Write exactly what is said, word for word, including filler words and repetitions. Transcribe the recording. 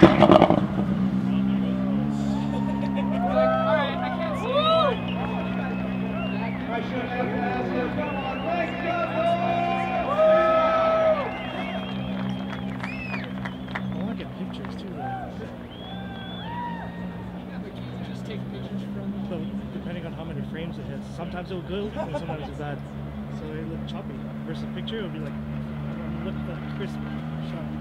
Depending on how many frames it hits, sometimes it will go and sometimes it's bad. So it look choppy. Versus picture, it will be like, look at the crisp shot.